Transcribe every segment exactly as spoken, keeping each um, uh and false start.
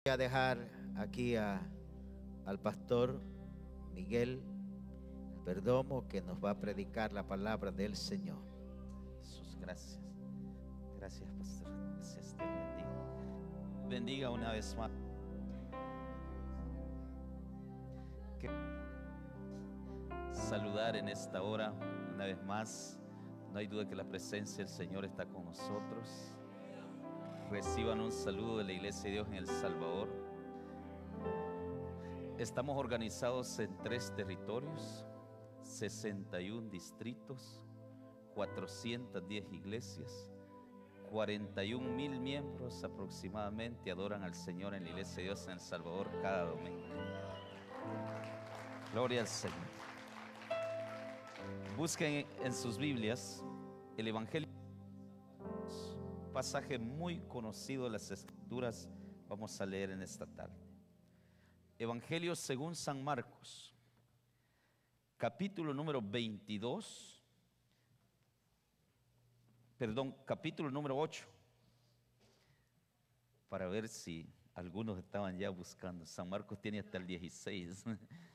Voy a dejar aquí a, al pastor Miguel Perdomo, que nos va a predicar la palabra del Señor. Jesús, gracias. Gracias, pastor. Gracias, Dios bendiga. Bendiga una vez más. Que saludar en esta hora una vez más. No hay duda que la presencia del Señor está con nosotros. Reciban un saludo de la Iglesia de Dios en El Salvador. Estamos organizados en tres territorios, sesenta y un distritos, cuatrocientas diez iglesias, cuarenta y un mil miembros aproximadamente adoran al Señor en la Iglesia de Dios en El Salvador cada domingo. Gloria al Señor. Busquen en sus Biblias el Evangelio, un pasaje muy conocido de las Escrituras. Vamos a leer en esta tarde. Evangelio según San Marcos, capítulo número veintidós, perdón, capítulo número ocho, para ver si algunos estaban ya buscando. San Marcos tiene hasta el dieciséis.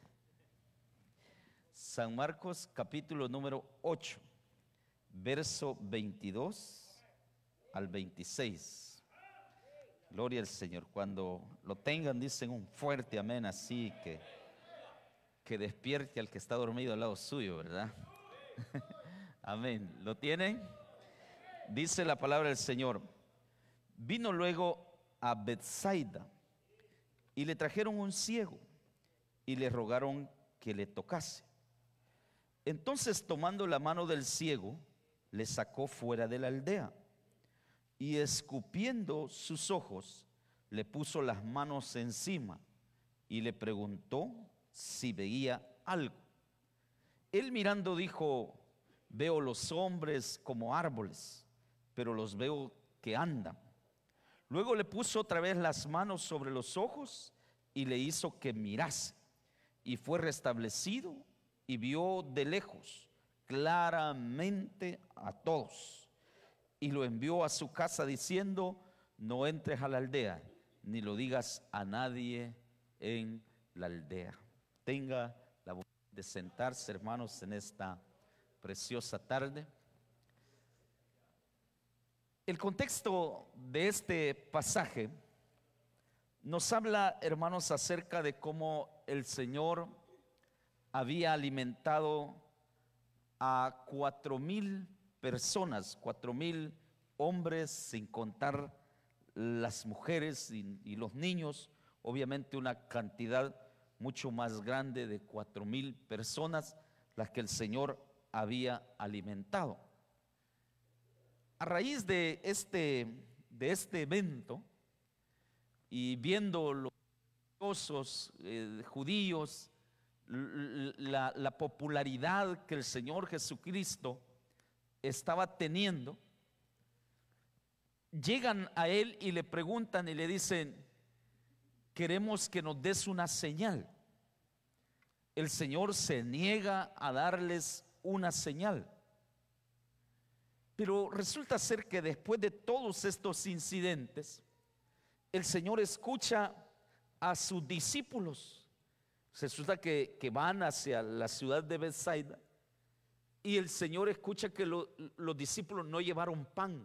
San Marcos capítulo número ocho, verso veintidós al veintiséis. Gloria al Señor. Cuando lo tengan, dicen un fuerte amén, así que que despierte al que está dormido al lado suyo, ¿verdad? Amén. ¿Lo tienen? Dice la palabra del Señor: vino luego a Betsaida y le trajeron un ciego y le rogaron que le tocase. Entonces, tomando la mano del ciego, le sacó fuera de la aldea y, escupiendo sus ojos, le puso las manos encima y le preguntó si veía algo. Él, mirando, dijo: veo los hombres como árboles, pero los veo que andan. Luego le puso otra vez las manos sobre los ojos y le hizo que mirase, y fue restablecido y vio de lejos claramente a todos. Y lo envió a su casa diciendo: no entres a la aldea, ni lo digas a nadie en la aldea. Tenga la bondad de sentarse, hermanos, en esta preciosa tarde. El contexto de este pasaje nos habla, hermanos, acerca de cómo el Señor había alimentado a cuatro mil personas, cuatro mil hombres, sin contar las mujeres y, y los niños. Obviamente una cantidad mucho más grande de cuatro mil personas las que el Señor había alimentado. A raíz de este, de este evento, y viendo los religiosos eh, judíos, la, la popularidad que el Señor Jesucristo estaba teniendo, llegan a Él y le preguntan y le dicen: queremos que nos des una señal. El Señor se niega a darles una señal. Pero resulta ser que después de todos estos incidentes, el Señor escucha a sus discípulos. Resulta que, que van hacia la ciudad de Betsaida, y el Señor escucha que lo, los discípulos no llevaron pan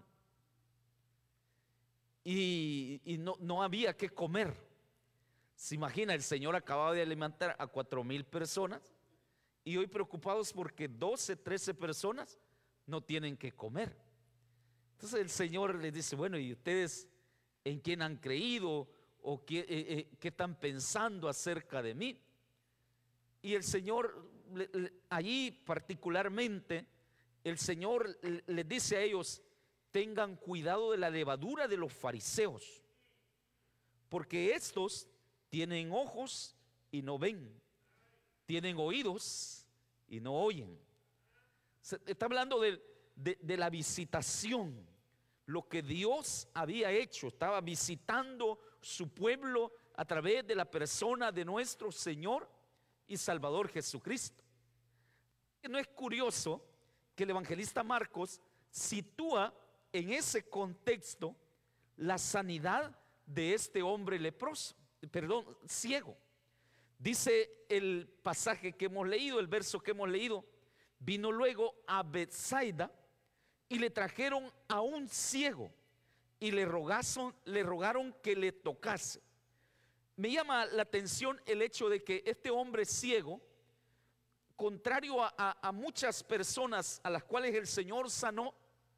y, y no, no había que comer. Se imagina, el Señor acababa de alimentar a cuatro mil personas y hoy preocupados porque doce, trece personas no tienen que comer. Entonces el Señor les dice: bueno, ¿y ustedes en quién han creído? ¿O qué, eh, eh, qué están pensando acerca de mí? Y el Señor, allí particularmente, el Señor les dice a ellos: tengan cuidado de la levadura de los fariseos, porque estos tienen ojos y no ven, tienen oídos y no oyen. Se está hablando de, de, de la visitación, lo que Dios había hecho. Estaba visitando su pueblo a través de la persona de nuestro Señor y Salvador Jesucristo. ¿No es curioso que el evangelista Marcos sitúa en ese contexto la sanidad de este hombre leproso, perdón, ciego. Dice el pasaje que hemos leído, el verso que hemos leído: vino luego a Betsaida y le trajeron a un ciego y le rogaron, le rogaron que le tocase. Me llama la atención el hecho de que este hombre ciego, contrario a, a, a muchas personas a las cuales el Señor sanó,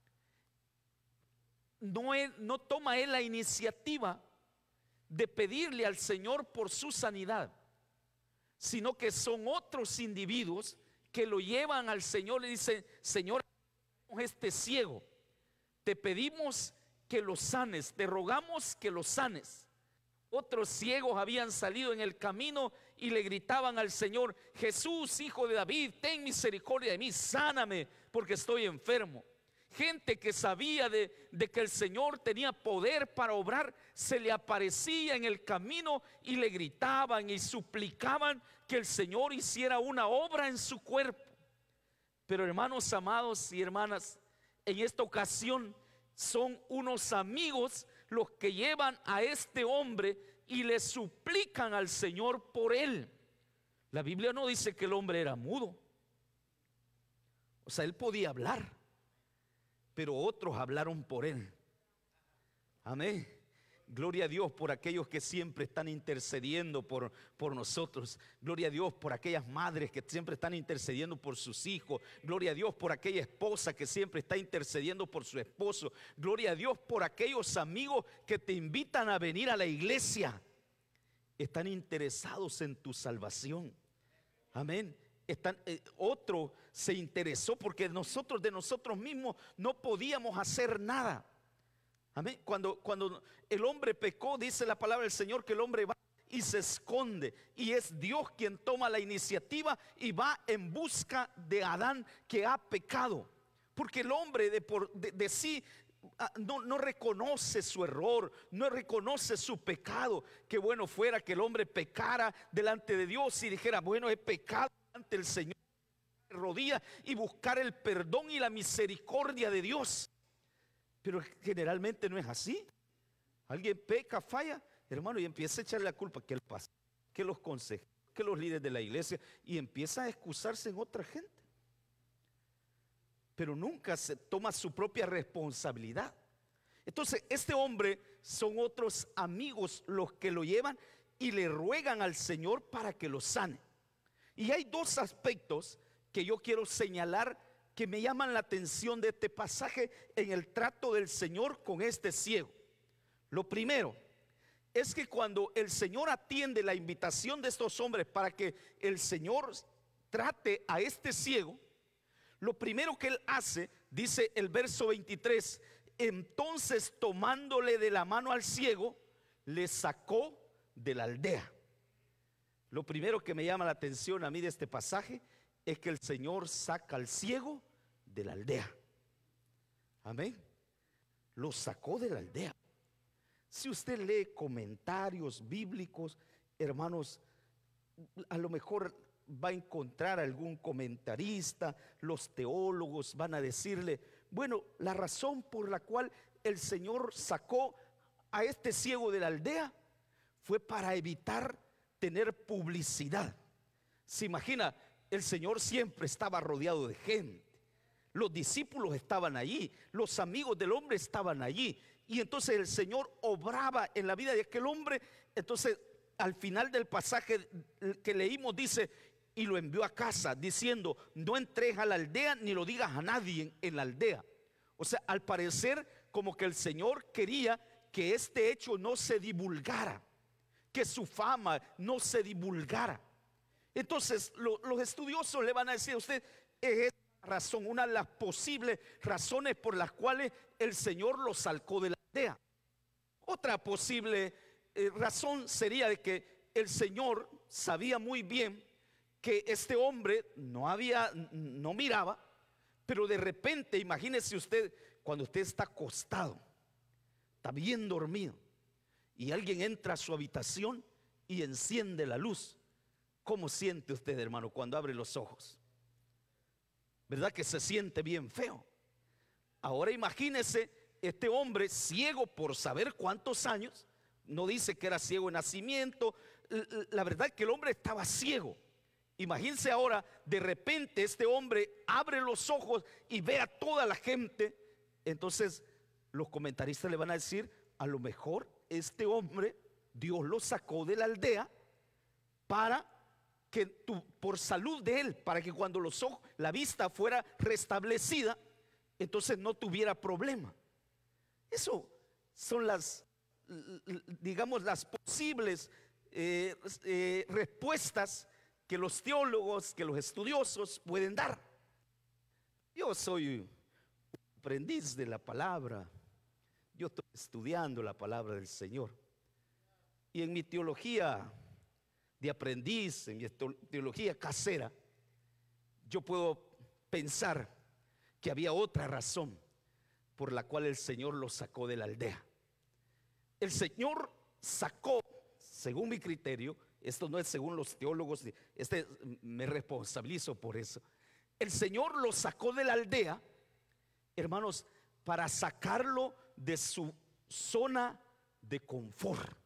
no, es, no toma él la iniciativa de pedirle al Señor por su sanidad, sino que son otros individuos que lo llevan al Señor y dicen: Señor, este ciego, te pedimos que lo sanes, te rogamos que lo sanes. Otros ciegos habían salido en el camino y le gritaban al Señor: Jesús, hijo de David, ten misericordia de mí, sáname porque estoy enfermo. Gente que sabía de, de que el Señor tenía poder para obrar, se le aparecía en el camino y le gritaban y suplicaban que el Señor hiciera una obra en su cuerpo. Pero hermanos amados y hermanas, en esta ocasión son unos amigos los que llevan a este hombre y le suplican al Señor por él. La Biblia no dice que el hombre era mudo, o sea, él podía hablar, pero otros hablaron por él. Amén. Gloria a Dios por aquellos que siempre están intercediendo por, por nosotros. Gloria a Dios por aquellas madres que siempre están intercediendo por sus hijos. Gloria a Dios por aquella esposa que siempre está intercediendo por su esposo. Gloria a Dios por aquellos amigos que te invitan a venir a la iglesia. Están interesados en tu salvación. Amén. Están, eh, otro se interesó porque nosotros de nosotros mismos no podíamos hacer nada. Amén. Cuando, cuando el hombre pecó, dice la palabra del Señor que el hombre va y se esconde, y es Dios quien toma la iniciativa y va en busca de Adán que ha pecado, porque el hombre de, por, de, de sí no, no reconoce su error, no reconoce su pecado. Qué bueno fuera que el hombre pecara delante de Dios y dijera: bueno, he pecado ante el Señor, rodilla y buscar el perdón y la misericordia de Dios. Pero generalmente no es así. Alguien peca, falla, hermano, y empieza a echarle la culpa que el pastor, que los consejeros, que los líderes de la iglesia, y empieza a excusarse en otra gente. Pero nunca se toma su propia responsabilidad. Entonces este hombre, son otros amigos los que lo llevan y le ruegan al Señor para que lo sane. Y hay dos aspectos que yo quiero señalar que me llaman la atención de este pasaje en el trato del Señor con este ciego. Lo primero es que cuando el Señor atiende la invitación de estos hombres para que el Señor trate a este ciego, lo primero que él hace, dice el verso veintitrés: entonces tomándole de la mano al ciego, le sacó de la aldea. Lo primero que me llama la atención a mí de este pasaje es que el Señor saca al ciego de la aldea. Amén. Lo sacó de la aldea. Si usted lee comentarios bíblicos, hermanos, a lo mejor va a encontrar algún comentarista, los teólogos van a decirle: bueno, la razón por la cual el Señor sacó a este ciego de la aldea fue para evitar tener publicidad. Se imagina, el Señor siempre estaba rodeado de gente, los discípulos estaban allí, los amigos del hombre estaban allí, y entonces el Señor obraba en la vida de aquel hombre. Entonces al final del pasaje que leímos dice: y lo envió a casa diciendo: no entres a la aldea ni lo digas a nadie en, en la aldea. O sea, al parecer como que el Señor quería que este hecho no se divulgara, que su fama no se divulgara. Entonces lo, los estudiosos le van a decir a usted: es esta razón, una de las posibles razones por las cuales el Señor lo sacó de la aldea. Otra posible eh, razón sería de que el Señor sabía muy bien que este hombre no había, no miraba, pero de repente, imagínese usted, cuando usted está acostado, está bien dormido, y alguien entra a su habitación y enciende la luz. ¿Cómo siente usted, hermano, cuando abre los ojos? ¿Verdad que se siente bien feo? Ahora imagínese este hombre ciego por saber cuántos años, no dice que era ciego de nacimiento. La verdad es que el hombre estaba ciego. Imagínense ahora, de repente este hombre abre los ojos y ve a toda la gente. Entonces los comentaristas le van a decir, a lo mejor este hombre Dios lo sacó de la aldea para que tu, por salud de él, para que cuando los ojos, la vista fuera restablecida, entonces no tuviera problema. Eso son las, digamos, las posibles eh, eh, respuestas que los teólogos, que los estudiosos pueden dar. Yo soy un aprendiz de la palabra. Yo estoy estudiando la palabra del Señor. Y en mi teología de aprendiz, en mi teología casera, yo puedo pensar que había otra razón por la cual el Señor lo sacó de la aldea. El Señor sacó, según mi criterio, esto no es según los teólogos, este me responsabilizo por eso. El Señor lo sacó de la aldea, hermanos, para sacarlo de su zona de confort.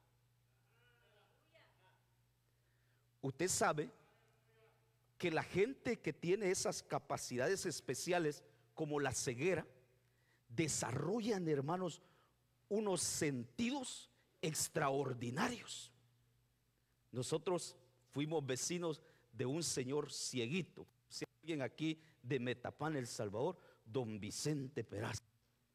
Usted sabe que la gente que tiene esas capacidades especiales como la ceguera, desarrollan, hermanos, unos sentidos extraordinarios. Nosotros fuimos vecinos de un señor cieguito. Si alguien aquí de Metapán, El Salvador, don Vicente Peraza.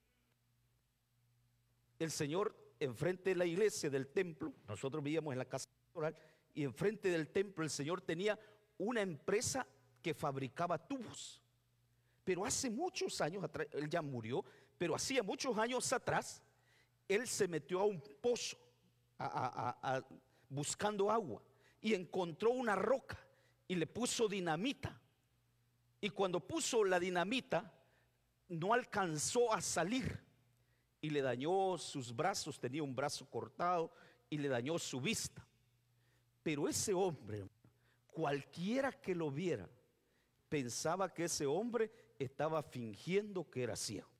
El señor, enfrente de la iglesia del templo, nosotros vivíamos en la casa pastoral, y enfrente del templo el señor tenía una empresa que fabricaba tubos. Pero hace muchos años atrás, él ya murió, pero hacía muchos años atrás, él se metió a un pozo a, a, a, buscando agua y encontró una roca y le puso dinamita. Y cuando puso la dinamita, no alcanzó a salir y le dañó sus brazos, tenía un brazo cortado y le dañó su vista. Pero ese hombre, cualquiera que lo viera, pensaba que ese hombre estaba fingiendo que era ciego.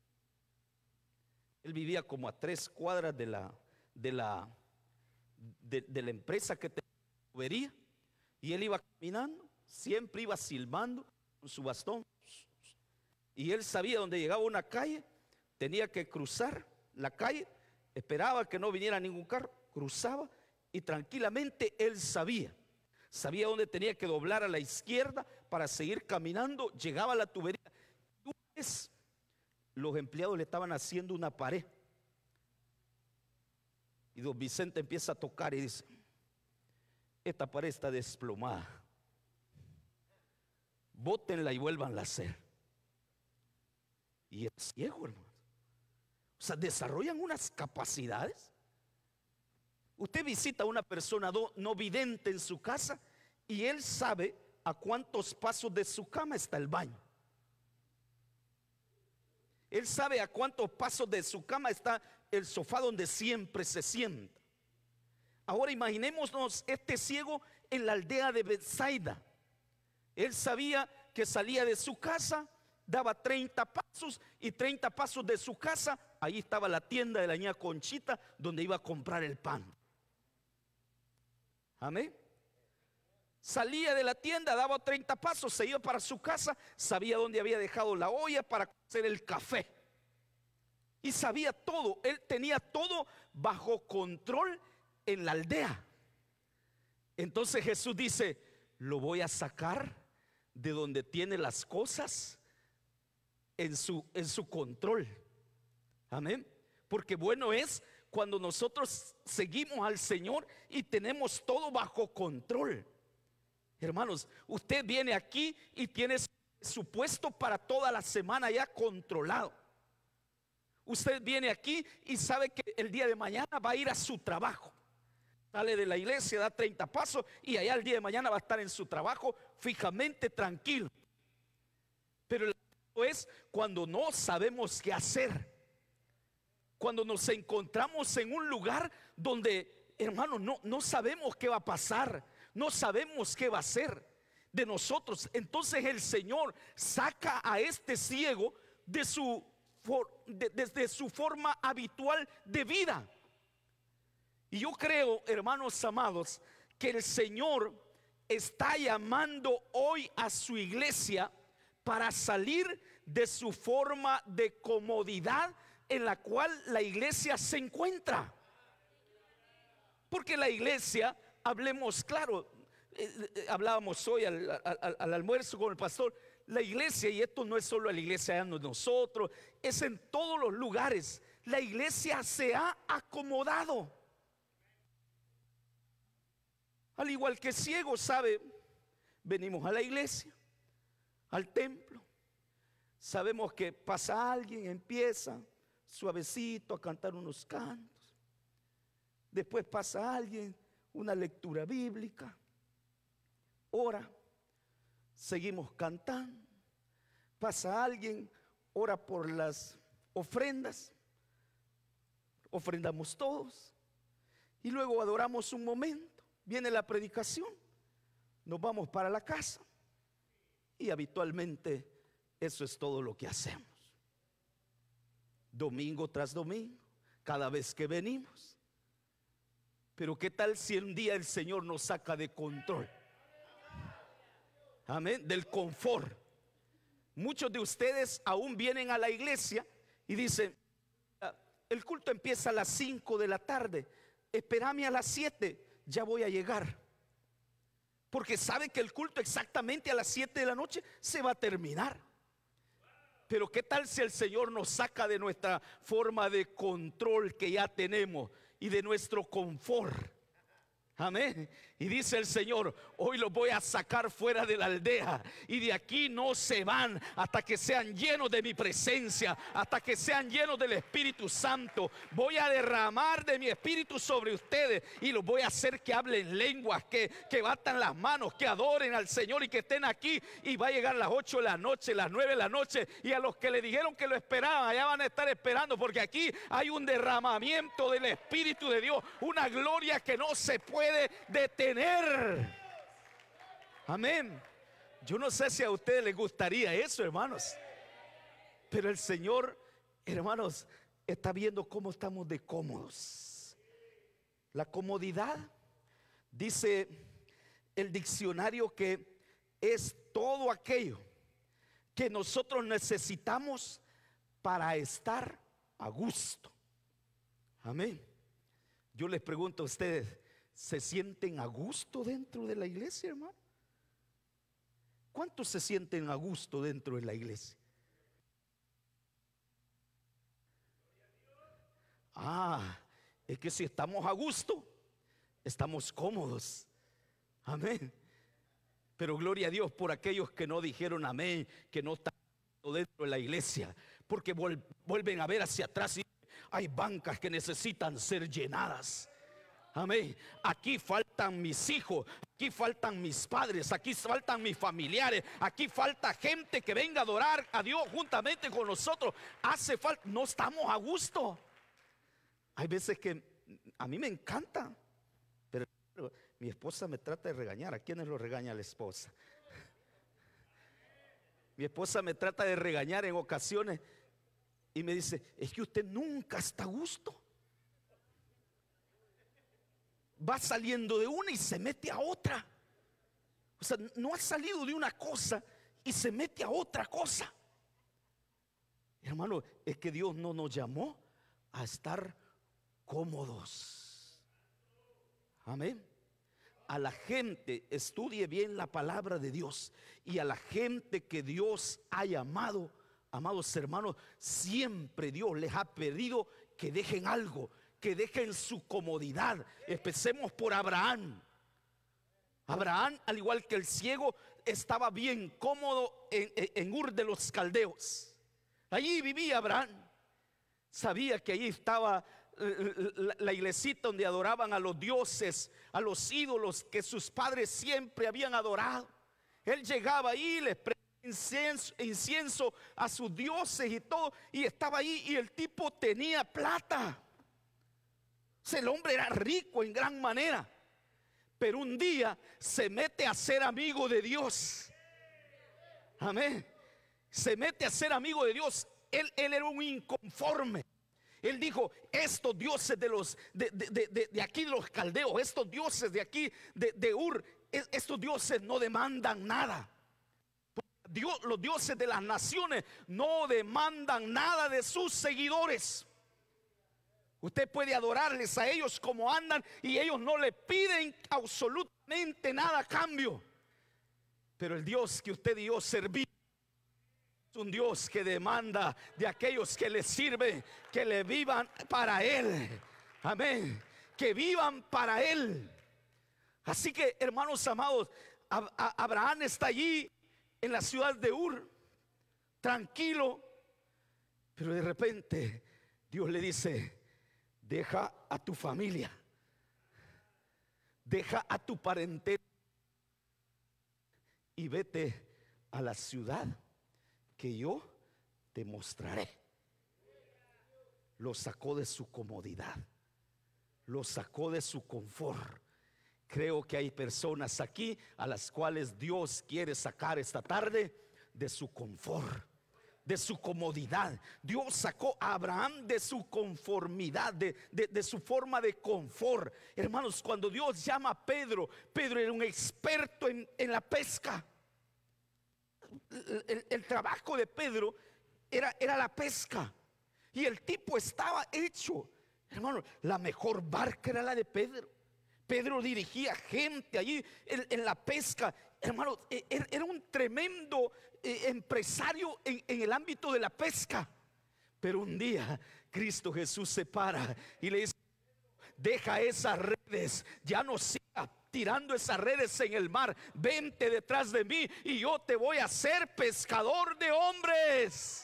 Él vivía como a tres cuadras de la, de la, de, de la empresa que tenía tubería, y él iba caminando, siempre iba silbando con su bastón. Y él sabía dónde llegaba una calle, tenía que cruzar la calle, esperaba que no viniera ningún carro, cruzaba y tranquilamente él sabía. Sabía dónde tenía que doblar a la izquierda para seguir caminando. Llegaba a la tubería. Una vez los empleados le estaban haciendo una pared y don Vicente empieza a tocar y dice: esta pared está desplomada, bótenla y vuélvanla a hacer. Y es ciego, hermano. O sea, desarrollan unas capacidades. Usted visita a una persona no vidente en su casa y él sabe a cuántos pasos de su cama está el baño. Él sabe a cuántos pasos de su cama está el sofá donde siempre se sienta. Ahora imaginémonos este ciego en la aldea de Betsaida. Él sabía que salía de su casa, daba treinta pasos, y treinta pasos de su casa, ahí estaba la tienda de la niña Conchita donde iba a comprar el pan. Amén. Salía de la tienda, daba treinta pasos, se iba para su casa, sabía dónde había dejado la olla para hacer el café. Y sabía todo, él tenía todo bajo control en la aldea. Entonces Jesús dice: lo voy a sacar de donde tiene las cosas en su, en su control. Amén. Porque bueno es cuando nosotros seguimos al Señor y tenemos todo bajo control. Hermanos, usted viene aquí y tiene su puesto para toda la semana ya controlado. Usted viene aquí y sabe que el día de mañana va a ir a su trabajo. Sale de la iglesia, da treinta pasos y allá el día de mañana va a estar en su trabajo fijamente tranquilo. Pero el asunto es cuando no sabemos qué hacer. Cuando nos encontramos en un lugar donde, hermano, no, no sabemos qué va a pasar, no sabemos qué va a hacer de nosotros. Entonces el Señor saca a este ciego de su, de, de, de su forma habitual de vida. Y yo creo, hermanos amados, que el Señor está llamando hoy a su iglesia para salir de su forma de comodidad en la cual la iglesia se encuentra. Porque la iglesia, hablemos claro, eh, eh, hablábamos hoy al, al, al almuerzo con el pastor, la iglesia, y esto no es solo la iglesia de nosotros, es en todos los lugares. La iglesia se ha acomodado. Al igual que ciego, sabe, venimos a la iglesia, al templo, sabemos que pasa alguien, empieza suavecito a cantar unos cantos, después pasa alguien, una lectura bíblica, ora, seguimos cantando, pasa alguien, ora por las ofrendas, ofrendamos todos y luego adoramos un momento. Viene la predicación, nos vamos para la casa y habitualmente eso es todo lo que hacemos. Domingo tras domingo, cada vez que venimos. Pero ¿qué tal si un día el Señor nos saca de control? Amén, del confort. Muchos de ustedes aún vienen a la iglesia y dicen, el culto empieza a las cinco de la tarde, espérame a las siete. Ya voy a llegar, porque sabe que el culto exactamente a las siete de la noche se va a terminar. Pero qué tal si el Señor nos saca de nuestra forma de control que ya tenemos y de nuestro confort. Amén. Y dice el Señor, hoy los voy a sacar fuera de la aldea y de aquí no se van hasta que sean llenos de mi presencia, hasta que sean llenos del Espíritu Santo. Voy a derramar de mi Espíritu sobre ustedes y los voy a hacer que hablen lenguas, que, que batan las manos, que adoren al Señor y que estén aquí. Y va a llegar las ocho de la noche, las nueve de la noche, y a los que le dijeron que lo esperaban, allá van a estar esperando, porque aquí hay un derramamiento del Espíritu de Dios, una gloria que no se puede detener. Amén. Yo no sé si a ustedes les gustaría eso, hermanos, pero el Señor, hermanos, está viendo cómo estamos de cómodos. La comodidad, dice el diccionario, que es todo aquello que nosotros necesitamos para estar a gusto. Amén. Yo les pregunto a ustedes, ¿se sienten a gusto dentro de la iglesia, hermano? ¿Cuántos se sienten a gusto dentro de la iglesia? Ah, es que si estamos a gusto, estamos cómodos. Amén. Pero gloria a Dios por aquellos que no dijeron amén, que no están dentro de la iglesia, porque vuelven a ver hacia atrás y hay bancas que necesitan ser llenadas. Amén. Aquí faltan mis hijos, aquí faltan mis padres, aquí faltan mis familiares, aquí falta gente que venga a adorar a Dios juntamente con nosotros. Hace falta, no estamos a gusto. Hay veces que a mí me encanta, pero mi esposa me trata de regañar. ¿A quiénes lo regaña la esposa? Mi esposa me trata de regañar en ocasiones y me dice, es que usted nunca está a gusto. Va saliendo de una y se mete a otra. O sea, no ha salido de una cosa y se mete a otra cosa. Hermano, es que Dios no nos llamó a estar cómodos. Amén. A la gente, estudie bien la palabra de Dios, y a la gente que Dios ha llamado, amados hermanos, siempre Dios les ha pedido que dejen algo, que dejen su comodidad. Empecemos por Abraham. Abraham, al igual que el ciego, estaba bien cómodo en, en Ur de los Caldeos. Allí vivía Abraham. Sabía que allí estaba la, la iglesita donde adoraban a los dioses, a los ídolos que sus padres siempre habían adorado. Él llegaba ahí, les Incienso, incienso a sus dioses y todo, y estaba ahí, y el tipo tenía plata. O sea, el hombre era rico en gran manera, pero un día se mete a ser amigo de Dios. Amén. Se mete a ser amigo de Dios. Él, él era un inconforme. Él dijo, estos dioses de los de, de, de, de aquí de los caldeos, estos dioses de aquí de, de Ur, estos dioses no demandan nada. Dios, los dioses de las naciones no demandan nada de sus seguidores. Usted puede adorarles a ellos como andan y ellos no le piden absolutamente nada a cambio. Pero el Dios que usted y yo servimos es un Dios que demanda de aquellos que le sirven, que le vivan para Él. Amén. Que vivan para Él. Así que, hermanos amados, Abraham está allí en la ciudad de Ur, tranquilo. Pero de repente Dios le dice, deja a tu familia, deja a tu parentela y vete a la ciudad que yo te mostraré. Lo sacó de su comodidad, lo sacó de su confort. Creo que hay personas aquí a las cuales Dios quiere sacar esta tarde de su confort, de su comodidad. Dios sacó a Abraham de su conformidad, de, de, de su forma de confort. Hermanos, cuando Dios llama a Pedro, Pedro era un experto en, en la pesca. El, el, el trabajo de Pedro era, era la pesca. Y el tipo estaba hecho. Hermano, la mejor barca era la de Pedro. Pedro dirigía gente allí en, en la pesca. Hermano, era un tremendo eh, empresario en, en el ámbito de la pesca. Pero un día Cristo Jesús se para y le dice, deja esas redes, ya no sigas tirando esas redes en el mar, vente detrás de mí y yo te voy a hacer pescador de hombres.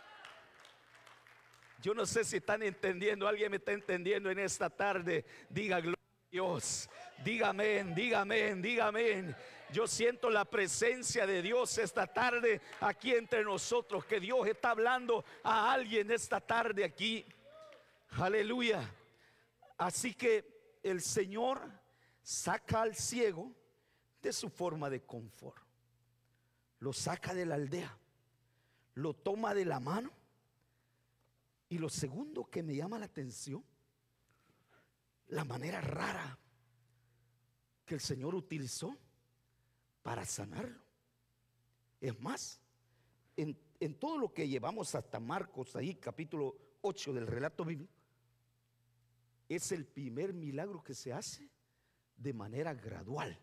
Yo no sé si están entendiendo, alguien me está entendiendo en esta tarde. Diga gloria a Dios, dígame, dígame, dígame. Yo siento la presencia de Dios esta tarde aquí entre nosotros, que Dios está hablando a alguien esta tarde aquí. Aleluya. Así que el Señor saca al ciego de su forma de confort, lo saca de la aldea, lo toma de la mano. Y lo segundo que me llama la atención, la manera rara que el Señor utilizó para sanarlo. Es más, en, en todo lo que llevamos hasta Marcos, ahí capítulo ocho del relato bíblico, es el primer milagro que se hace de manera gradual.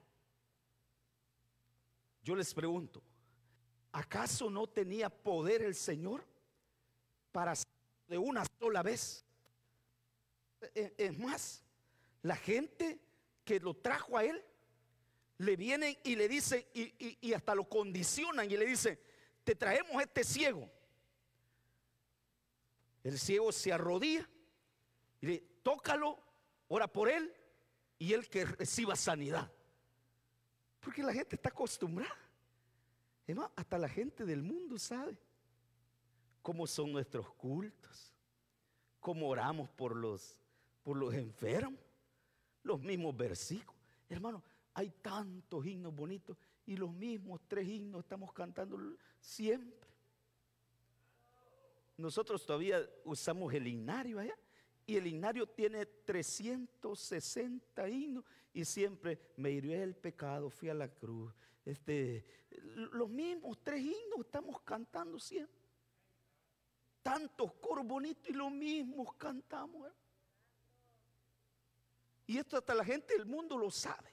Yo les pregunto, ¿acaso no tenía poder el Señor para hacer de una sola vez? Es más, la gente que lo trajo a él le vienen y le dicen y, y, y hasta lo condicionan y le dicen, te traemos este ciego. El ciego se arrodilla y le tócalo, ora por él y él que reciba sanidad. Porque la gente está acostumbrada. Es más, hasta la gente del mundo sabe cómo son nuestros cultos, cómo oramos por los, por los enfermos, los mismos versículos. Hermano, hay tantos himnos bonitos y los mismos tres himnos estamos cantando siempre. Nosotros todavía usamos el himnario allá y el himnario tiene trescientos sesenta himnos y siempre me hirió el pecado, fui a la cruz. Este, los mismos tres himnos estamos cantando siempre. Tantos coros bonitos y lo mismo cantamos, ¿eh? Y esto hasta la gente del mundo lo sabe.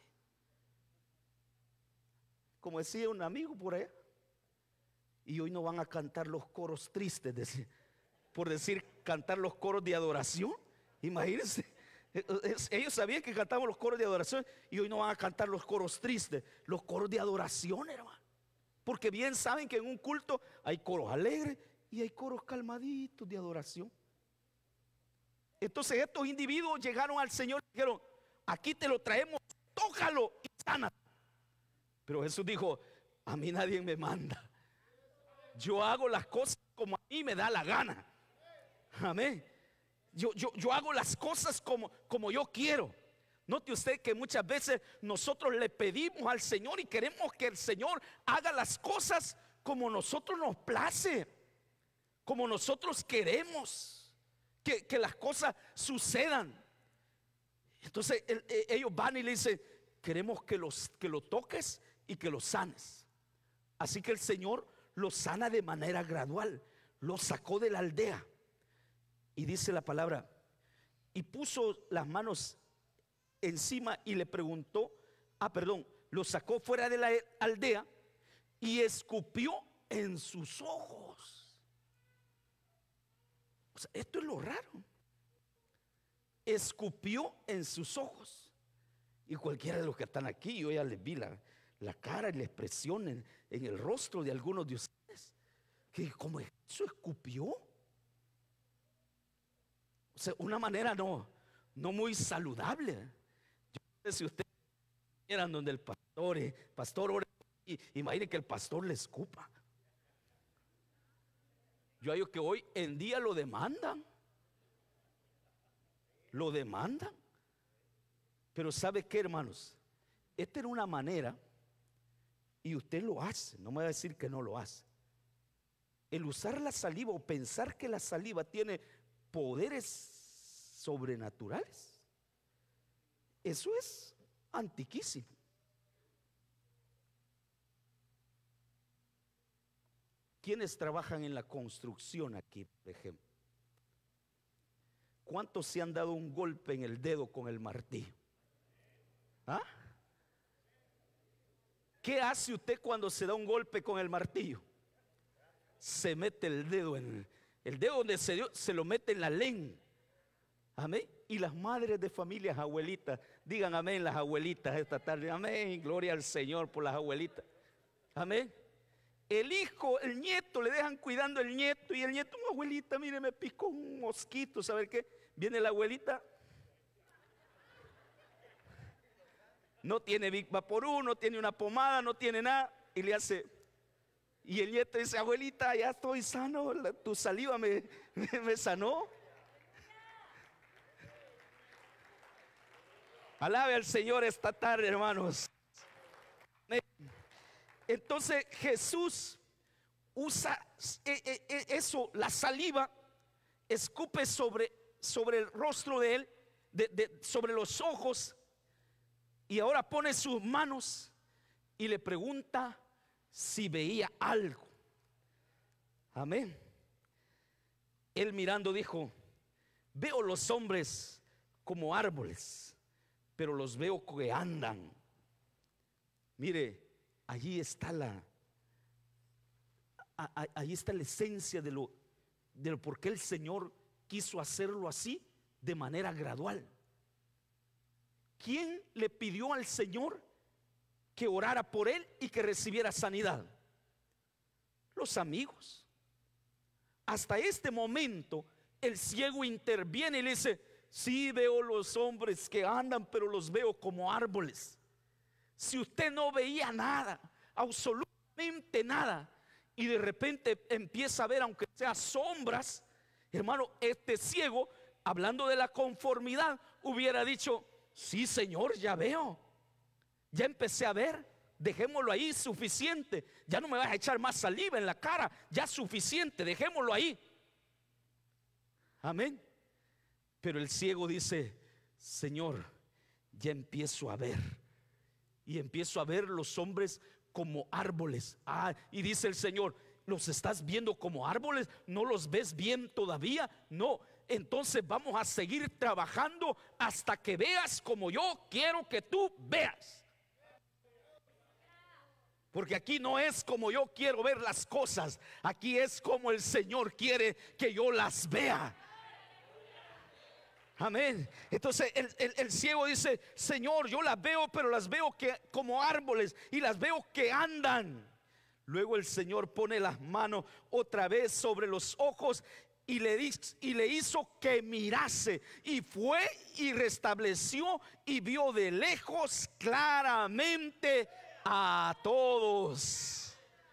Como decía un amigo por allá, y hoy no van a cantar los coros tristes, decir, por decir cantar los coros de adoración. Imagínense, ellos sabían que cantaban los coros de adoración y hoy no van a cantar los coros tristes, los coros de adoración, hermano. Porque bien saben que en un culto hay coros alegres y hay coros calmaditos de adoración. Entonces estos individuos llegaron al Señor y dijeron, aquí te lo traemos, tócalo y sana. Pero Jesús dijo, a mí nadie me manda. Yo hago las cosas como a mí me da la gana. Amén. Yo, yo, yo hago las cosas como, como yo quiero. Note usted que muchas veces nosotros le pedimos al Señor y queremos que el Señor haga las cosas como nosotros nos place, como nosotros queremos que, que las cosas sucedan. Entonces el, el, ellos van y le dicen: queremos que, los, que lo toques y que lo sanes. Así que el Señor lo sana de manera gradual, lo sacó de la aldea. Y dice la palabra: y puso las manos encima y le preguntó, ah perdón, lo sacó fuera de la aldea y escupió en sus ojos. O sea, esto es lo raro. Escupió en sus ojos. Y cualquiera de los que están aquí, yo ya les vi la, la cara y la expresión en, en el rostro de algunos de ustedes, que como eso escupió. O sea, una manera no, no muy saludable. Yo no sé si ustedes eran donde el pastor, eh, pastor ore, y imagine que el pastor le escupa. Yo hallo que hoy en día lo demandan. Lo demandan. Pero ¿sabe qué, hermanos? Esta era una manera, y usted lo hace, no me va a decir que no lo hace. El usar la saliva o pensar que la saliva tiene poderes sobrenaturales, eso es antiquísimo. ¿Quiénes trabajan en la construcción aquí, por ejemplo? ¿Cuántos se han dado un golpe en el dedo con el martillo? ¿Ah? ¿Qué hace usted cuando se da un golpe con el martillo? Se mete el dedo en el dedo donde se dio, se lo mete en la lengua. Amén. Y las madres de familias, abuelitas, digan amén las abuelitas esta tarde. Amén. Gloria al Señor por las abuelitas. Amén. El hijo, el nieto, le dejan cuidando el nieto, y el nieto: abuelita, mire, me picó un mosquito. ¿Sabe qué? Viene la abuelita, no tiene Vic Vaporú, no tiene una pomada, no tiene nada, y le hace, y el nieto dice: abuelita, ya estoy sano, la, tu saliva me, me, me sanó. Alabe al Señor esta tarde, hermanos. Entonces Jesús usa eso, la saliva, escupe sobre, sobre el rostro de él, de, de, sobre los ojos, y ahora pone sus manos y le pregunta si veía algo. Amén. Él mirando dijo: veo los hombres como árboles, pero los veo que andan. Mire, allí está la, ahí está la esencia de lo, de lo por qué el Señor quiso hacerlo así, de manera gradual. ¿Quién le pidió al Señor que orara por él y que recibiera sanidad? Los amigos. Hasta este momento el ciego interviene y le dice: sí, veo los hombres que andan, pero los veo como árboles. Si usted no veía nada, absolutamente nada, y de repente empieza a ver, aunque sea sombras, hermano, este ciego, hablando de la conformidad, hubiera dicho: sí, Señor, ya veo, ya empecé a ver, dejémoslo ahí, suficiente. Ya no me vas a echar más saliva en la cara, ya suficiente, dejémoslo ahí. Amén. Pero el ciego dice: Señor, ya empiezo a ver, y empiezo a ver los hombres como árboles. Ah, y dice el Señor: ¿los estás viendo como árboles? ¿No los ves bien todavía? No. Entonces vamos a seguir trabajando hasta que veas como yo quiero que tú veas. Porque aquí no es como yo quiero ver las cosas, aquí es como el Señor quiere que yo las vea. Amén. Entonces el, el, el ciego dice: Señor, yo las veo, pero las veo que, como árboles, y las veo que andan. Luego el Señor pone las manos otra vez sobre los ojos y le, y le hizo que mirase, y fue y restableció y vio de lejos claramente a todos.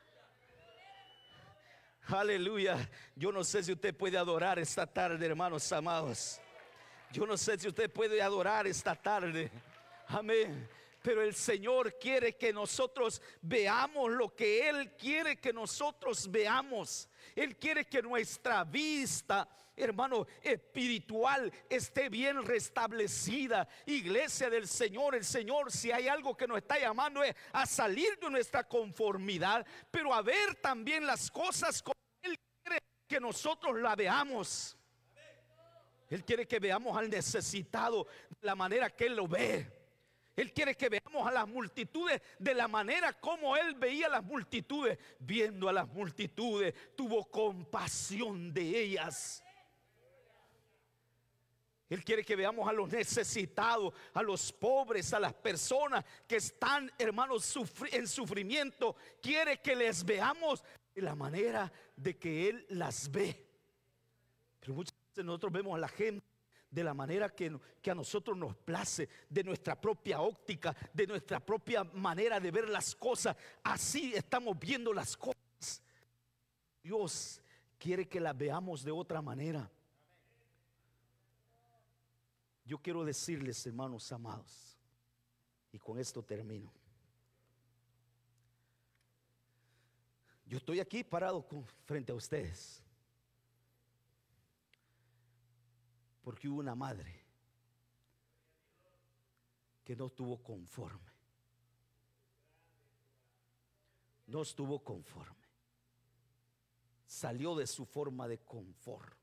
Aleluya. Yo no sé si usted puede adorar esta tarde, hermanos amados. Yo no sé si usted puede adorar esta tarde. Amén. Pero el Señor quiere que nosotros veamos lo que Él quiere que nosotros veamos. Él quiere que nuestra vista, hermano, espiritual esté bien restablecida. Iglesia del Señor, el Señor, si hay algo que nos está llamando es a salir de nuestra conformidad, pero a ver también las cosas como Él quiere que nosotros la veamos. Él quiere que veamos al necesitado de la manera que Él lo ve. Él quiere que veamos a las multitudes de la manera como Él veía a las multitudes. Viendo a las multitudes, tuvo compasión de ellas. Él quiere que veamos a los necesitados, a los pobres, a las personas que están, hermanos, en sufrimiento. Quiere que les veamos de la manera de que Él las ve. Pero muchas veces nosotros vemos a la gente de la manera que, que a nosotros nos place, de nuestra propia óptica, de nuestra propia manera de ver las cosas. Así estamos viendo las cosas. Dios quiere que las veamos de otra manera. Yo quiero decirles, hermanos amados, y con esto termino. Yo estoy aquí parado con, frente a ustedes porque hubo una madre que no estuvo conforme. No estuvo conforme. Salió de su forma de confort.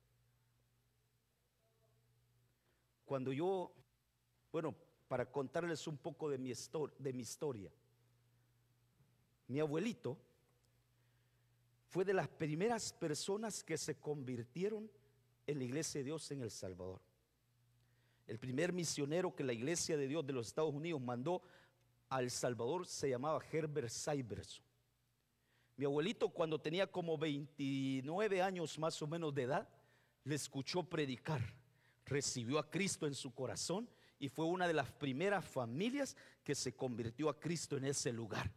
Cuando yo, bueno, para contarles un poco de mi, de mi historia, mi abuelito fue de las primeras personas que se convirtieron en la Iglesia de Dios en El Salvador. El primer misionero que la Iglesia de Dios de los Estados Unidos mandó a El Salvador se llamaba Herbert Syverson. Mi abuelito, cuando tenía como veintinueve años más o menos de edad, le escuchó predicar, recibió a Cristo en su corazón y fue una de las primeras familias que se convirtió a Cristo en ese lugar.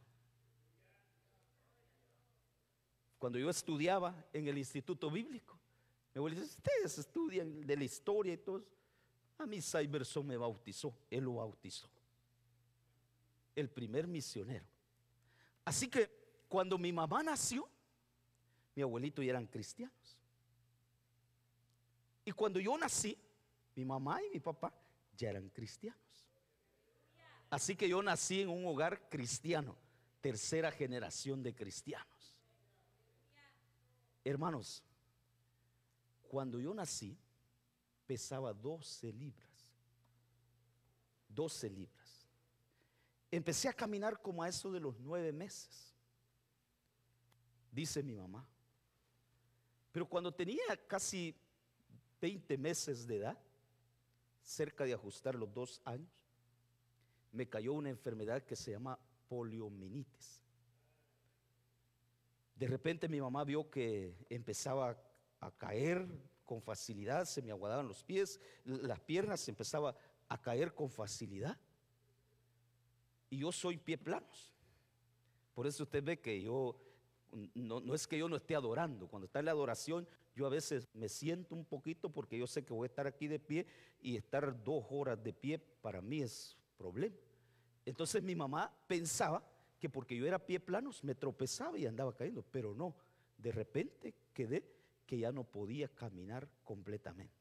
Cuando yo estudiaba en el Instituto Bíblico, mi abuelito dice: ustedes estudian de la historia y todo. A mí Syverson me bautizó, él lo bautizó, el primer misionero. Así que cuando mi mamá nació, mi abuelito ya eran cristianos. Y cuando yo nací, mi mamá y mi papá ya eran cristianos. Así que yo nací en un hogar cristiano, tercera generación de cristianos. Hermanos, cuando yo nací, pesaba doce libras. doce libras. Empecé a caminar como a eso de los nueve meses, dice mi mamá. Pero cuando tenía casi veinte meses de edad, cerca de ajustar los dos años, me cayó una enfermedad que se llama poliomielitis. De repente mi mamá vio que empezaba a caer con facilidad, se me aguadaban los pies, las piernas, se empezaba a caer con facilidad. Y yo soy pie planos. Por eso usted ve que yo, no, no es que yo no esté adorando. Cuando está en la adoración, yo a veces me siento un poquito porque yo sé que voy a estar aquí de pie, y estar dos horas de pie para mí es problema. Entonces mi mamá pensaba que porque yo era pie planos me tropezaba y andaba cayendo, pero no, de repente quedé que ya no podía caminar completamente.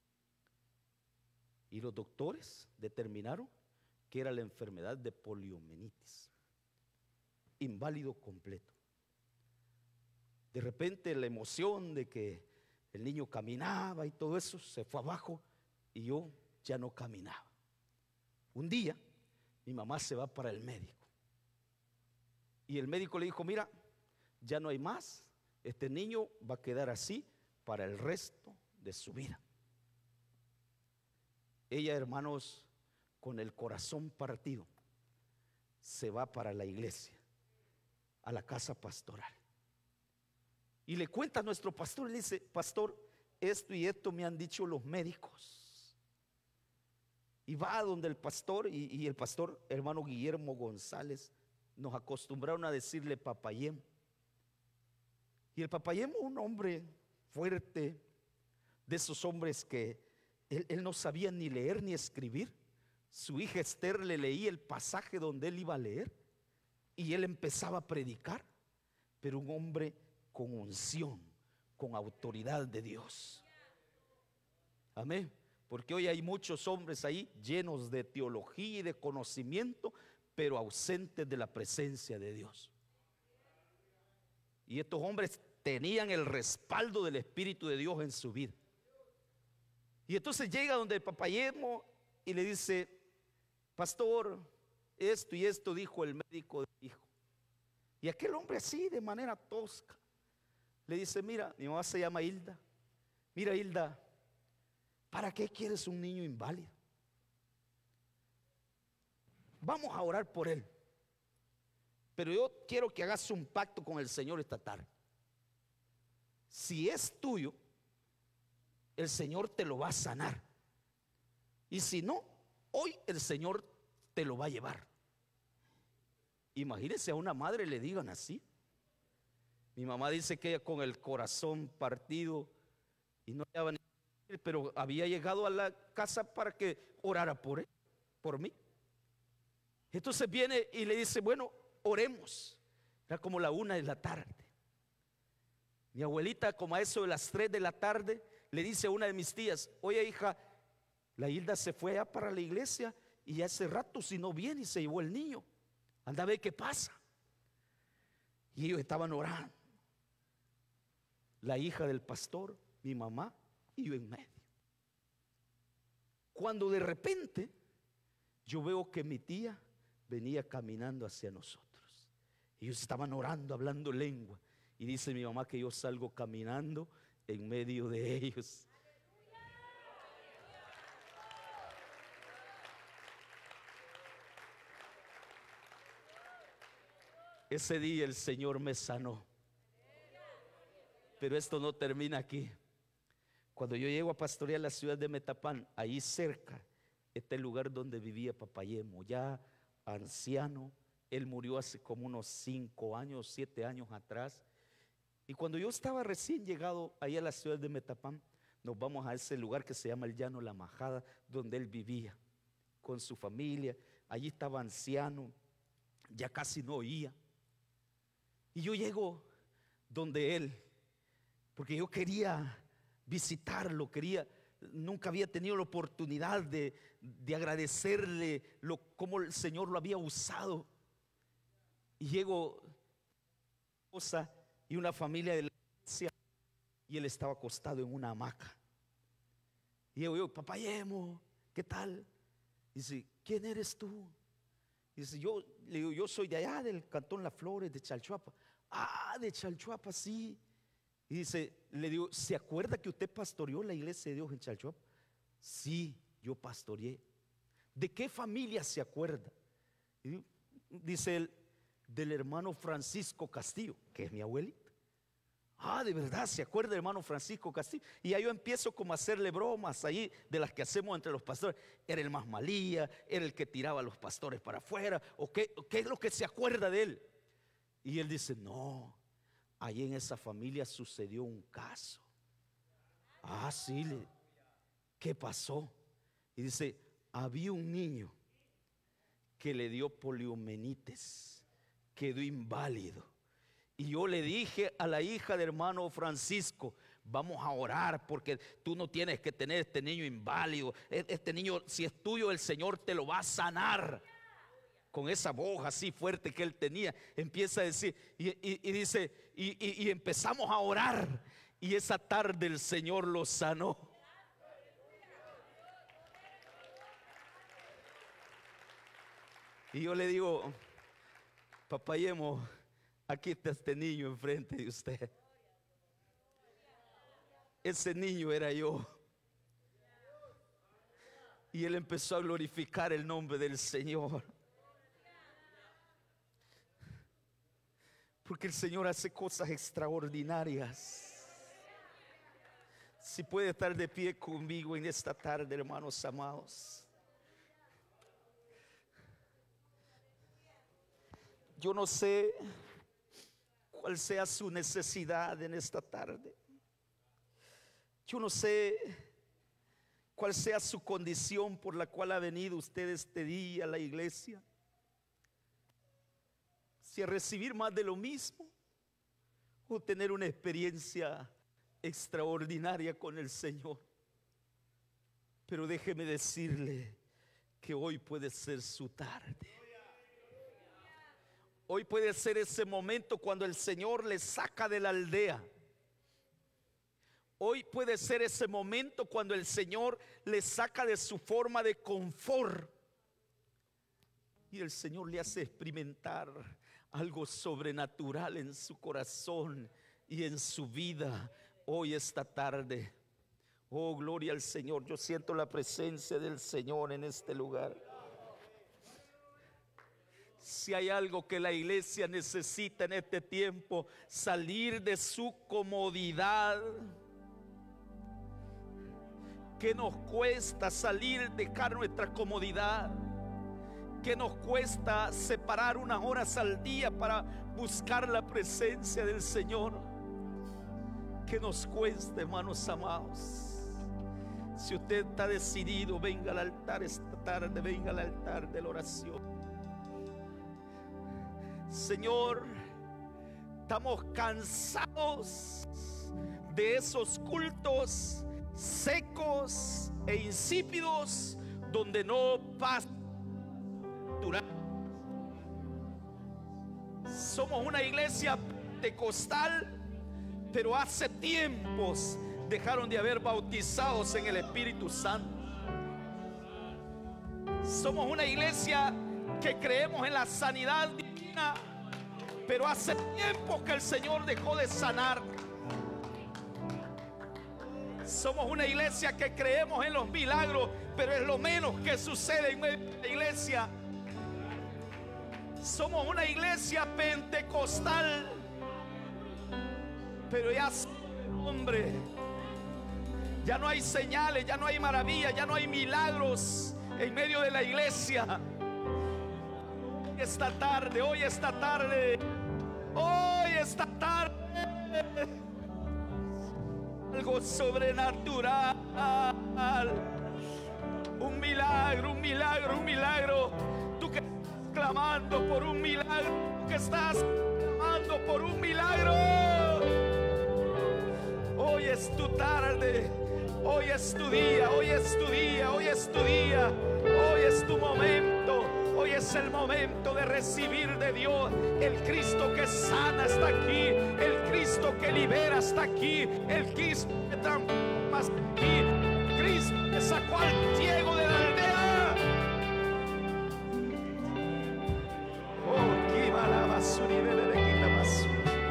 Y los doctores determinaron que era la enfermedad de poliomielitis, inválido completo. De repente la emoción de que el niño caminaba y todo eso se fue abajo y yo ya no caminaba. Un día mi mamá se va para el médico y el médico le dijo: mira, ya no hay más, este niño va a quedar así para el resto de su vida. Ella, hermanos, con el corazón partido, se va para la iglesia, a la casa pastoral. Y le cuenta a nuestro pastor, le dice: pastor, esto y esto me han dicho los médicos. Y va a donde el pastor, y, y el pastor, hermano Guillermo González, nos acostumbraron a decirle Papayemo. Y el Papayemo, un hombre fuerte, de esos hombres que él, él no sabía ni leer ni escribir, su hija Esther le leía el pasaje donde él iba a leer y él empezaba a predicar, pero un hombre con unción, con autoridad de Dios. Amén. Porque hoy hay muchos hombres ahí llenos de teología y de conocimiento, pero ausentes de la presencia de Dios. Y estos hombres tenían el respaldo del Espíritu de Dios en su vida. Y entonces llega donde el Papayemo y le dice: pastor, esto y esto dijo el médico del hijo. Y aquel hombre así, de manera tosca, le dice: mira, mi mamá se llama Hilda. Mira, Hilda, ¿para qué quieres un niño inválido? Vamos a orar por él, pero yo quiero que hagas un pacto con el Señor esta tarde. Si es tuyo, el Señor te lo va a sanar. Y si no, hoy el Señor te lo va a llevar. Imagínense a una madre le digan así. Mi mamá dice que ella con el corazón partido y no le daban, pero había llegado a la casa para que orara por él, por mí. Entonces viene y le dice: bueno, oremos. Era como la una de la tarde. Mi abuelita, como a eso de las tres de la tarde, le dice a una de mis tías: oye, hija, la Hilda se fue allá para la iglesia y hace rato si no viene y se llevó el niño. Anda a ver qué pasa. Y ellos estaban orando, la hija del pastor, mi mamá y yo en medio. Cuando de repente yo veo que mi tía venía caminando hacia nosotros. Ellos estaban orando, hablando lengua. Y dice mi mamá que yo salgo caminando en medio de ellos. Ese día el Señor me sanó. Pero esto no termina aquí. Cuando yo llego a pastorear la ciudad de Metapán, ahí cerca está el lugar donde vivía Papayemo, ya anciano. Él murió hace como unos cinco años, siete años atrás. Y cuando yo estaba recién llegado ahí a la ciudad de Metapán, nos vamos a ese lugar que se llama el Llano La Majada, donde él vivía con su familia. Allí estaba anciano, ya casi no oía. Y yo llego donde él, porque yo quería visitarlo, quería, nunca había tenido la oportunidad de, de agradecerle lo, cómo el Señor lo había usado. Y llego, esposa y una familia de la iglesia, y él estaba acostado en una hamaca. Y yo digo: Papayemo, ¿qué tal? Y dice: ¿quién eres tú? Y dice: yo, le digo, yo soy de allá del cantón Las Flores, de Chalchuapa. Ah, de Chalchuapa, sí. Y dice, le digo: ¿se acuerda que usted pastoreó la iglesia de Dios en Chalchuapa? Sí, yo pastoreé. ¿De qué familia se acuerda? Y dice él: del hermano Francisco Castillo, que es mi abuelita. Ah, de verdad, se acuerda del hermano Francisco Castillo. Y ahí yo empiezo como a hacerle bromas ahí de las que hacemos entre los pastores. Era el más malía, era el que tiraba a los pastores para afuera. ¿O qué, qué es lo que se acuerda de él? Y él dice: no, ahí en esa familia sucedió un caso. Ah, sí, le, ¿qué pasó? Y dice: había un niño que le dio poliomielitis, quedó inválido. Y yo le dije a la hija del hermano Francisco: vamos a orar porque tú no tienes que tener este niño inválido. Este niño, si es tuyo, el Señor te lo va a sanar. Con esa voz así fuerte que él tenía, empieza a decir, y, y, y dice, y, y, y empezamos a orar. Y esa tarde el Señor lo sanó. Y yo le digo: Papayemo, aquí está este niño enfrente de usted. Ese niño era yo. Y él empezó a glorificar el nombre del Señor. Porque el Señor hace cosas extraordinarias. Si puede estar de pie conmigo en esta tarde, hermanos amados. Yo no sé cuál sea su necesidad en esta tarde. Yo no sé cuál sea su condición por la cual ha venido usted este día a la iglesia. Si es recibir más de lo mismo o tener una experiencia extraordinaria con el Señor. Pero déjeme decirle que hoy puede ser su tarde. Hoy puede ser ese momento cuando el Señor le saca de la aldea. Hoy puede ser ese momento cuando el Señor le saca de su forma de confort y el Señor le hace experimentar algo sobrenatural en su corazón y en su vida hoy esta tarde. Oh, gloria al Señor. Yo siento la presencia del Señor en este lugar. Si hay algo que la iglesia necesita en este tiempo, salir de su comodidad. ¿Qué nos cuesta salir, dejar nuestra comodidad? ¿Qué nos cuesta separar unas horas al día para buscar la presencia del Señor? ¿Qué nos cuesta, hermanos amados? Si usted está decidido, venga al altar esta tarde, venga al altar de la oración. Señor, estamos cansados de esos cultos secos e insípidos donde no pasa. Somos una iglesia pentecostal, pero hace tiempos dejaron de haber bautizados en el Espíritu Santo. Somos una iglesia que creemos en la sanidad divina, pero hace tiempo que el Señor dejó de sanar. Somos una iglesia que creemos en los milagros, pero es lo menos que sucede en la iglesia. Somos una iglesia pentecostal, pero ya, hombre, ya no hay señales, ya no hay maravillas, ya no hay milagros en medio de la iglesia. Esta tarde, hoy esta tarde, hoy esta tarde, algo sobrenatural, un milagro, un milagro, un milagro. Tú que estás clamando por un milagro, tú que estás clamando por un milagro, hoy es tu tarde, hoy es tu día, hoy es tu día, hoy es tu día, hoy es tu momento. Hoy es el momento de recibir de Dios. El Cristo que sana está aquí, el Cristo que libera está aquí, el Cristo que transforma está aquí, el Cristo que sacó al ciego de la aldea. Oh, que va la basura y bebe de quita basura.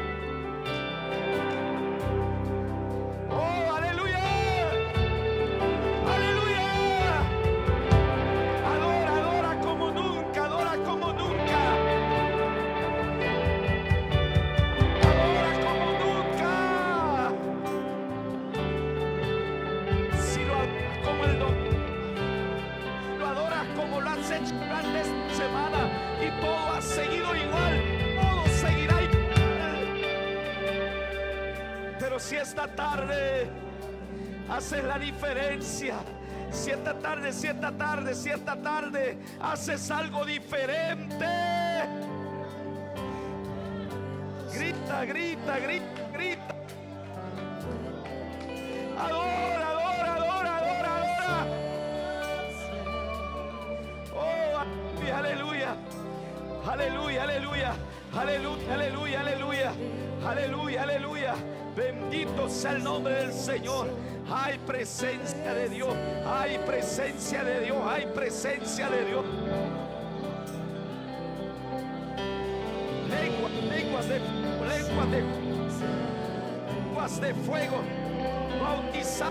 Si esta tarde haces la diferencia, si esta tarde, si esta tarde, si esta tarde haces algo diferente, grita, grita, grita, grita, adora, adora, adora, adora, adora. Oh, aleluya, aleluya, aleluya, aleluya, aleluya, aleluya, aleluya, aleluya. Bendito sea el nombre del Señor. Hay presencia de Dios, hay presencia de Dios, hay presencia de Dios. Lenguas, lenguas de lenguas de lenguas de fuego. Bautiza,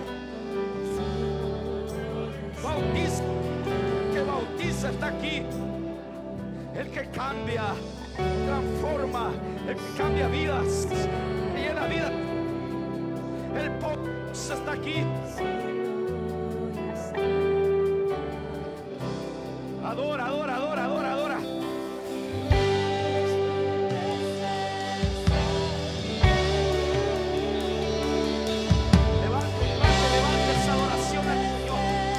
bautiza, que bautiza está aquí. El que cambia, transforma, el que cambia vidas, llena vida. El poder está aquí. Adora, adora, adora, adora, adora. Levante, levante, levante esa adoración al Señor.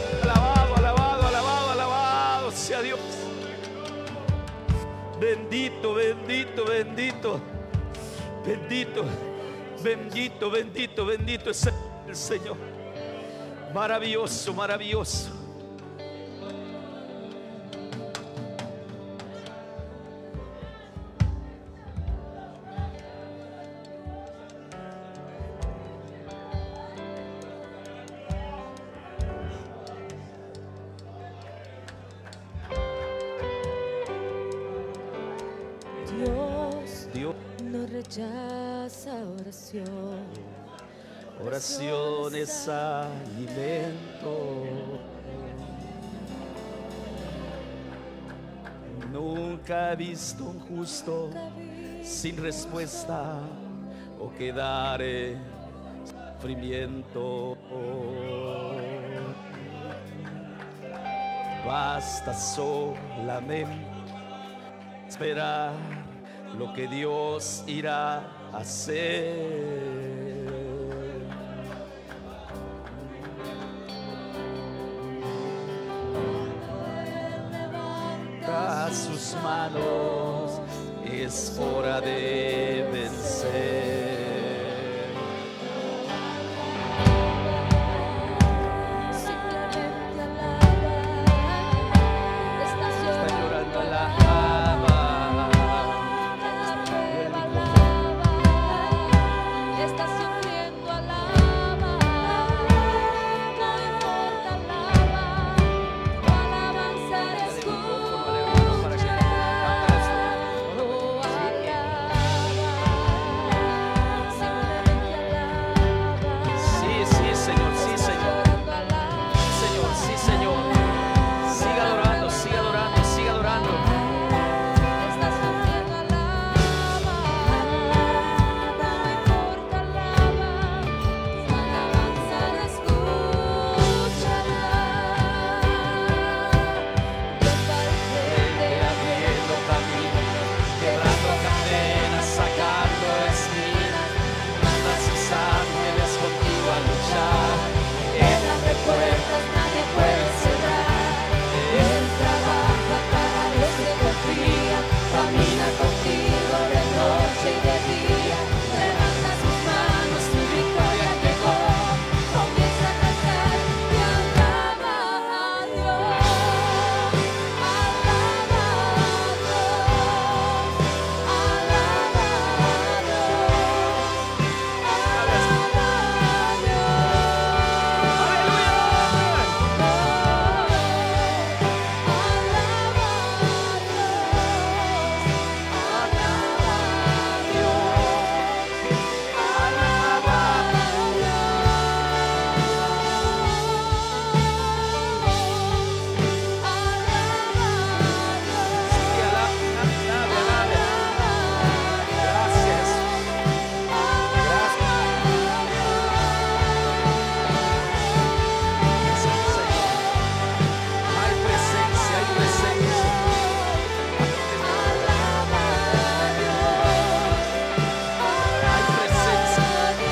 Alabado, alabado, alabado, alabado sea Dios. Bendito, bendito, bendito. Bendito, bendito, bendito, bendito es el Señor. Maravilloso, maravilloso. Dios Dios, no rechaza oración. oración es alimento. Nunca he visto un justo sin respuesta o quedar en sufrimiento. Basta solamente esperar lo que Dios irá a hacer. Levanta sus manos, es hora de vencer. Simplemente alaba. Estás Está llorando, llorando, alaba. estás sufriendo, alaba. No importa, alaba. Tu alabanza escucha. Oh, alaba. Simplemente alaba. Sí, sí, Señor, sí, Señor. Señor, sí, Señor. Siga adorando, siga adorando, siga adorando. Estás sufriendo, alaba. No importa, alaba. Tu alabanza la escuchará. Dios va al frente Abriendo caminos, quebrando cadenas, sacando espinas. Manda sus ángeles contigo a luchar. Él abre puertas, nadie puede cerrar. Él trabaja para los que confían, camina contigo de noche y de día. Levanta sus manos, tu victoria llegó. Comienza a cantar y alaba a Dios. Alaba a Dios. Alaba a Dios. Alaba a Sí, alaba, alaba, alaba. Gracias. Gracias, Señor. Hay presencia, hay presencia. Hay presencia.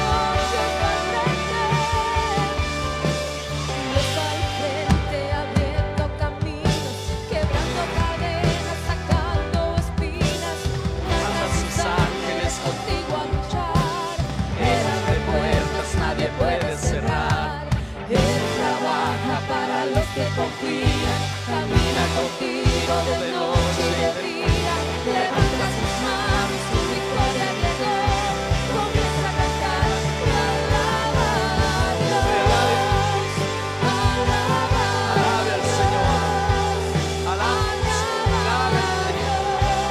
Dios va al frente, abriendo caminos, quebrando cadenas, sacando espinas. Manda sus ángeles contigo a luchar. Él abre puertas, nadie puede cerrar. Él trabaja para los que confían, camina contigo de noche y de día. Levanta sus manos, tu victoria llegó. Comienza a cantar y alaba a Dios. Alaba a Alabe al Señor. Dios. Alabe, alabe al Señor.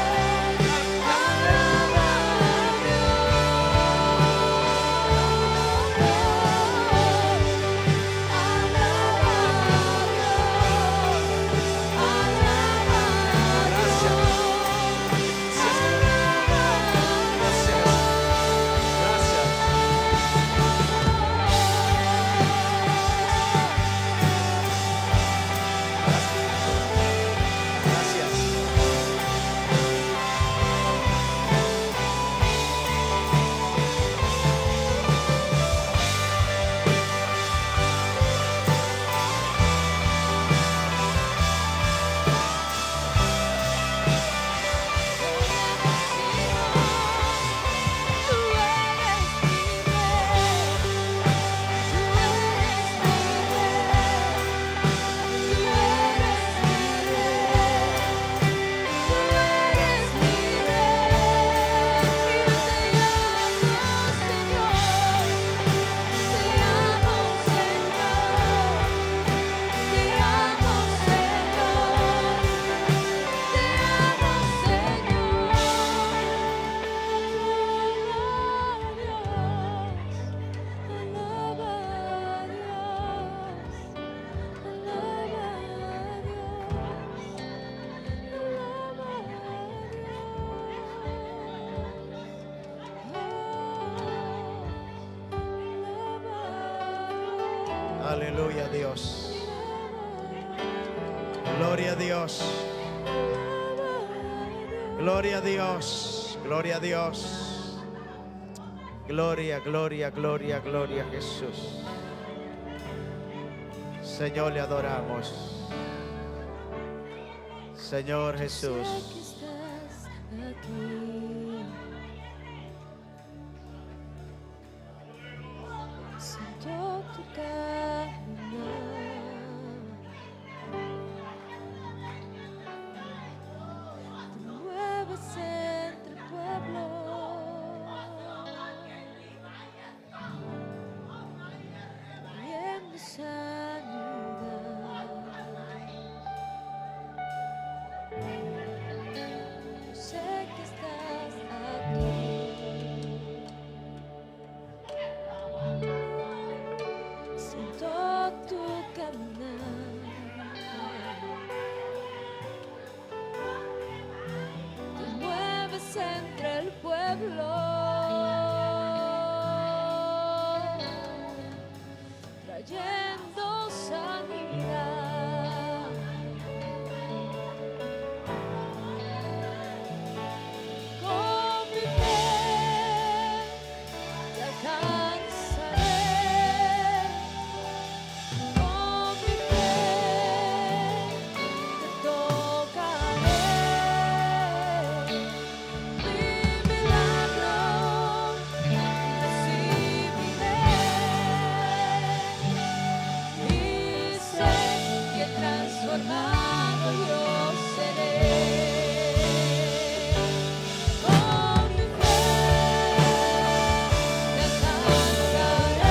Alaba a Dios. Alaba a Dios. Aleluya a Dios. Gloria a Dios. Gloria a Dios. Gloria a Dios. Gloria, gloria, gloria, gloria a Jesús. Señor, le adoramos. Señor Jesús. Sé que estás aquí. Siento tu caminar. Te mueves entre el pueblo. Trayendo sanidad. Sé que estás aquí. Siento tu caminar. Te mueves entre el pueblo. Trayendo sanidad. Con mi fe te alcanzaré. Con mi fe te tocaré. Mi milagro recibiré. Y sé que transformado yo seré. Con mi fe te alcanzaré.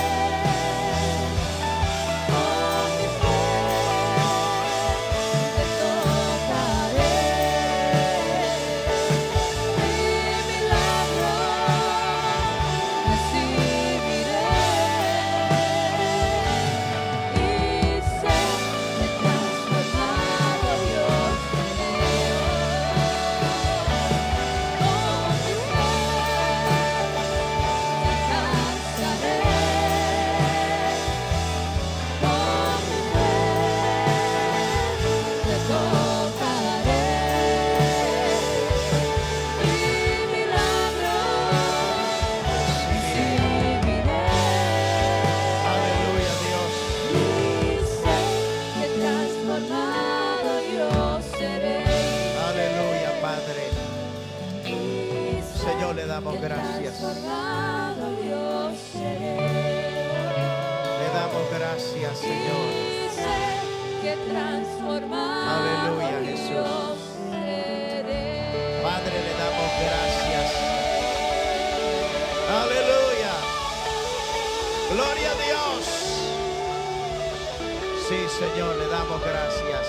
Con mi fe te tocaré. Mi milagro recibiré. Y sé que transformado yo seré. Con mi fe te alcanzaré. Con mi fe te tocaré. Mi milagro recibiré. Aleluya a Dios. Y sé que transformado yo seré. Aleluya, Padre. Y sé Señor, le damos que gracias. transformado yo seré. Le damos gracias, Señor. Y sé que transformado Aleluya, Jesús. yo seré. Padre, le damos gracias. Aleluya. Gloria a Dios. Sí, Señor, le damos gracias.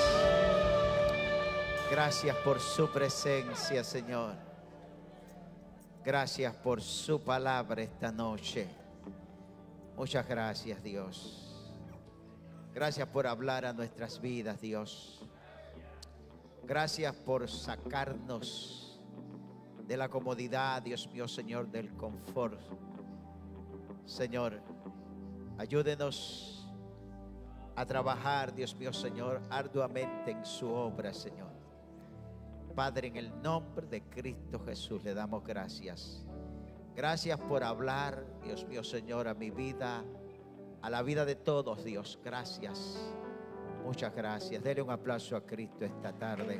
Gracias por su presencia, Señor. Gracias por su palabra esta noche. Muchas gracias, Dios. Gracias por hablar a nuestras vidas, Dios. Gracias por sacarnos de la comodidad, Dios mío, Señor, del confort. Señor, ayúdenos a trabajar, Dios mío, Señor, arduamente en su obra, Señor. Padre, en el nombre de Cristo Jesús le damos gracias. Gracias por hablar, Dios mío, Señor, a mi vida, a la vida de todos, Dios. Gracias. Muchas gracias. Dele un aplauso a Cristo esta tarde.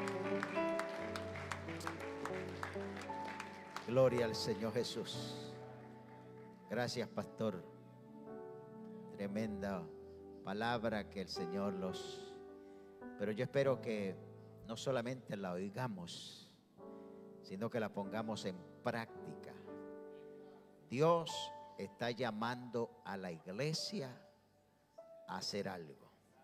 Gloria al Señor Jesús. Gracias, pastor. Tremenda palabra que el Señor los... Pero yo espero que no solamente la oigamos, sino que la pongamos en práctica. Dios está llamando a la iglesia a hacer algo.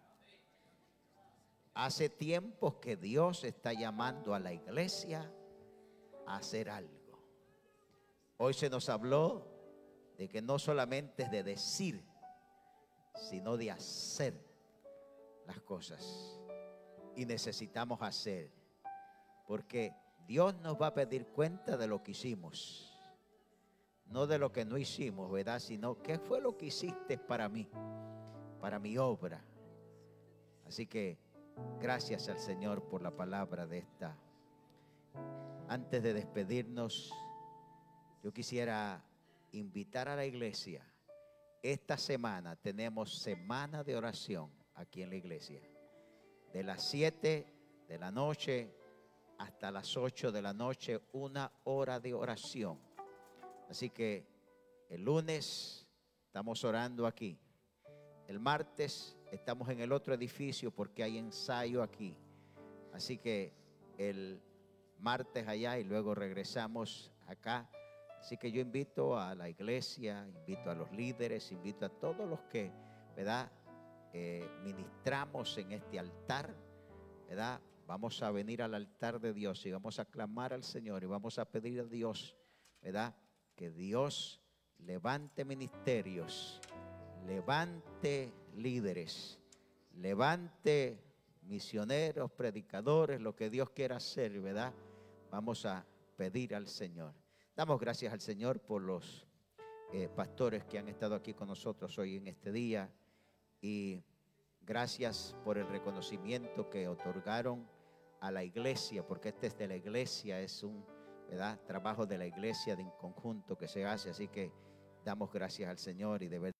Hace tiempos que Dios está llamando a la iglesia a hacer algo. Hoy se nos habló de que no solamente es de decir, sino de hacer las cosas. Y necesitamos hacer, porque Dios nos va a pedir cuenta de lo que hicimos, no de lo que no hicimos, ¿verdad? Sino, ¿qué fue lo que hiciste para mí? para mi obra. Así que gracias al Señor por la palabra de esta. Antes de despedirnos, yo quisiera invitar a la iglesia. Esta semana tenemos semana de oración aquí en la iglesia. De las siete de la noche hasta las ocho de la noche, una hora de oración. Así que el lunes estamos orando aquí. El martes estamos en el otro edificio porque hay ensayo aquí. Así que el martes allá y luego regresamos acá. Así que yo invito a la iglesia, invito a los líderes, invito a todos los que, ¿verdad? Eh, ministramos en este altar, ¿verdad? Vamos a venir al altar de Dios y vamos a clamar al Señor y vamos a pedir a Dios, ¿verdad? Que Dios levante ministerios, levante líderes, levante misioneros, predicadores, lo que Dios quiera hacer, ¿verdad? Vamos a pedir al Señor. Damos gracias al Señor por los eh, pastores que han estado aquí con nosotros hoy en este día y gracias por el reconocimiento que otorgaron a la iglesia, porque este es de la iglesia, es un, ¿verdad?, trabajo de la iglesia de en conjunto que se hace, así que damos gracias al Señor y de verdad